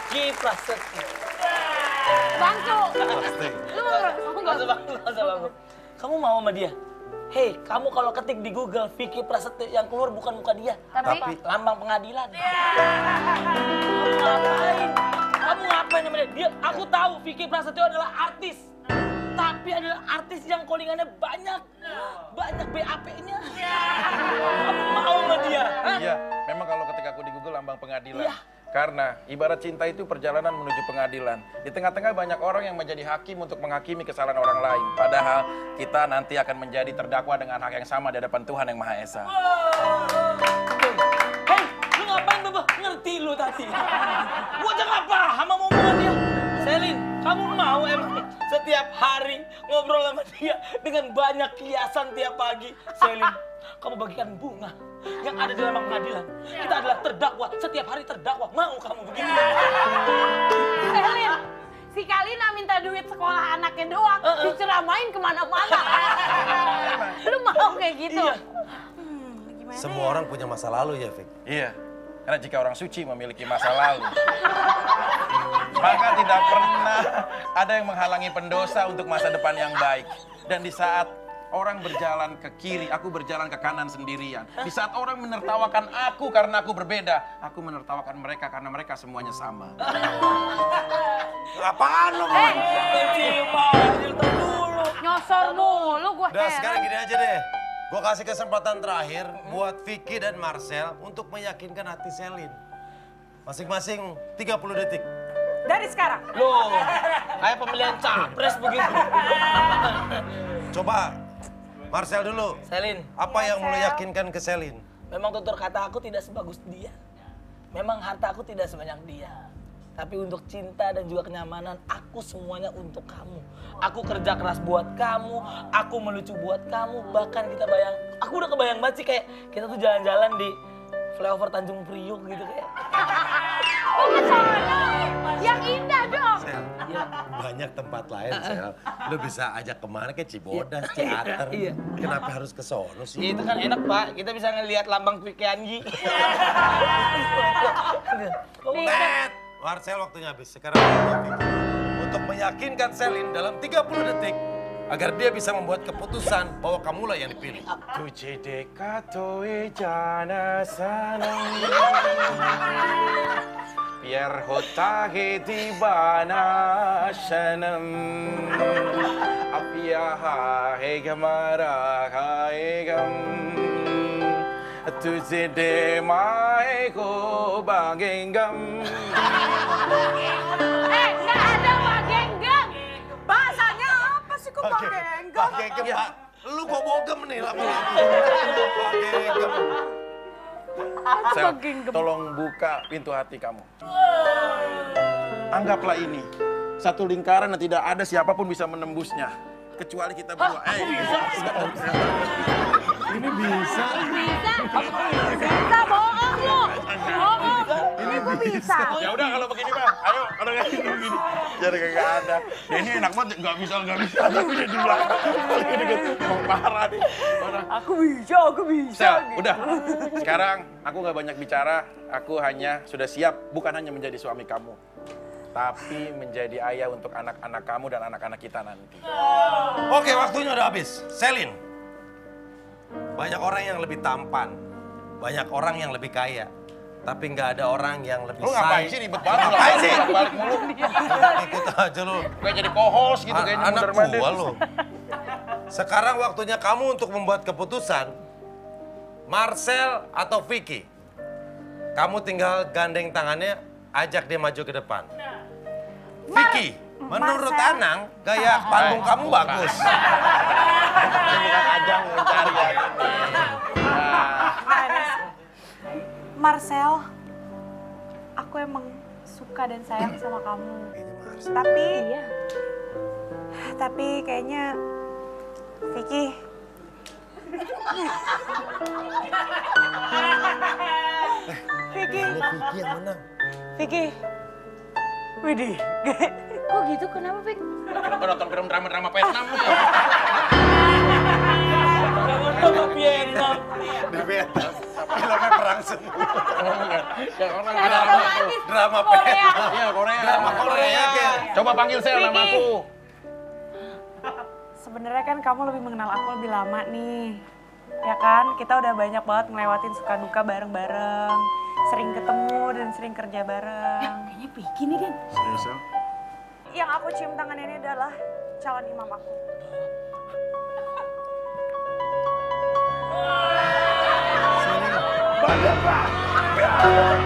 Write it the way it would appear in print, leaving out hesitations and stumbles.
Vicky Prasetyo. Bangku. Pasti. Lu mau Kamu mau sama dia? Hei, kamu kalau ketik di Google Vicky Prasetyo yang keluar bukan muka dia, Tapi lambang pengadilan. Kamu ngapain? Kamu ngapain sama dia? Aku tahu Vicky Prasetyo adalah artis. Tapi adalah artis yang callingannya banyak. Banyak BAP-nya. Kamu mau sama dia? Hah? Iya, memang kalau ketika aku di Google lambang pengadilan. Iya. Karena ibarat cinta itu perjalanan menuju pengadilan. Di tengah-tengah banyak orang yang menjadi hakim untuk menghakimi kesalahan orang lain. Padahal kita nanti akan menjadi terdakwa dengan hak yang sama di hadapan Tuhan yang Maha Esa. Hei, lu ngapain Baba? Ngerti lu tadi. Gua aja gak paham sama omongan dia. Selin, kamu mau emang setiap hari ngobrol sama dia dengan banyak kiasan tiap pagi? Selin, kamu bagikan bunga yang ada di lambang pengadilan. Kita adalah terdakwa, setiap hari terdakwa. Mau kamu begitu? Selin, si Kalina minta duit sekolah anaknya doang, diceramain kemana-mana. Lu mau kayak gitu? Iya. Gimana Semua orang punya masa lalu ya, Vic. Iya, karena jika orang suci memiliki masa lalu, maka tidak pernah ada yang menghalangi pendosa untuk masa depan yang baik. Dan di saat orang berjalan ke kiri, aku berjalan ke kanan sendirian. Di saat orang menertawakan aku karena aku berbeda, aku menertawakan mereka karena mereka semuanya sama. Apaan lo, Mon? Nyosor mulu gua Udah, heran. sekarang gini aja deh. Gue kasih kesempatan terakhir buat Vicky dan Marcel untuk meyakinkan hati Selin. Masing-masing 30 detik. Dari sekarang. Loh, kayak pemilihan capres begitu. Coba Marcel dulu. Selin, Apa yang mau lo yakinkan ke Selin? memang tutur kata aku tidak sebagus dia. Memang harta aku tidak sebanyak dia. Tapi untuk cinta dan juga kenyamanan, aku semuanya untuk kamu. Aku kerja keras buat kamu, aku melucu buat kamu. Bahkan aku udah kebayang banget sih kayak kita tuh jalan-jalan di flyover Tanjung Priuk gitu kayak. Oh, ke sana. Yang indah dong. Sel, banyak tempat lain, Sel. Lo bisa ajak kemana kayak Cibodas, Ciater. Iya. Kenapa harus ke sono Ya sih? itu kan enak Pak, kita bisa ngelihat lambang Kianji. Tet! Marcel waktunya habis. Sekarang Vicky. Untuk meyakinkan Selin dalam 30 detik agar dia bisa membuat keputusan bahwa kamulah yang dipilih. Tujhe dekha toh jana sanam, biar hota hai divana sanam, ab yahan hai hamara hai gam, tujhe de mai ko bagenggam. Nggak ada Pak Genggam. Bahasanya apa sih kok Pak Genggam? Pak Gegem, Pak. Lu kok bogem nih lama-lama. Pak Gegem. Sel, tolong buka pintu hati kamu. Anggaplah ini satu lingkaran yang tidak ada siapapun bisa menembusnya. Kecuali kita berdua. Ini bisa. Bisa bohong lu. Bohong. Ini kok bisa? Ya udah kalau begini Bang. Ayo, kalau kayak gini begini. Jadi kagak ada. Ya ini enak banget, nggak bisa. Tapi udah di belakang. Ini mau parah nih. Parah. Aku bisa. Sel, udah. Sekarang aku nggak banyak bicara. Aku hanya sudah siap bukan hanya menjadi suami kamu, tapi menjadi ayah untuk anak-anak kamu dan anak-anak kita nanti. Oke, waktunya udah habis. Selin. Banyak orang yang lebih tampan. Banyak orang yang lebih kaya. Tapi nggak ada orang yang lebih Lu ngapain sih ribet banget? Ngapain sih? Balik mulu. Ikut aja lu. Kayak jadi co-host gitu kayaknya Anak mondar-mandir. gua lu. Sekarang waktunya kamu untuk membuat keputusan. Marcel atau Vicky. Kamu tinggal gandeng tangannya, ajak dia maju ke depan. Vicky, menurut Anang, gaya panggung kamu bagus. Ini bukan ajang mencari ya. Marcel, aku emang suka dan sayang sama kamu. Ini Marcel. Tapi kayaknya Vicky. Vicky, Ini Vicky yang menang. Vicky. Widih. Kok gitu? Kenapa, Fik? Kenapa nonton film drama-drama Vietnam ya? Drama Vietnam. Di Vietnam. Filmnya perang semua. Yang orang Yang drama tuh. romantis. Drama Korea. Iya, Korea. Drama Korea, Ken. Coba panggil saya nama aku. Sebenarnya kan kamu lebih mengenal aku lebih lama nih. Ya kan, kita udah banyak banget ngelewatin suka duka bareng-bareng. Sering ketemu dan sering kerja bareng. Kayaknya Vicky nih, Den. Serius, Sel? Yang aku cium tangan ini adalah calon imam aku. Selin, bagaimana?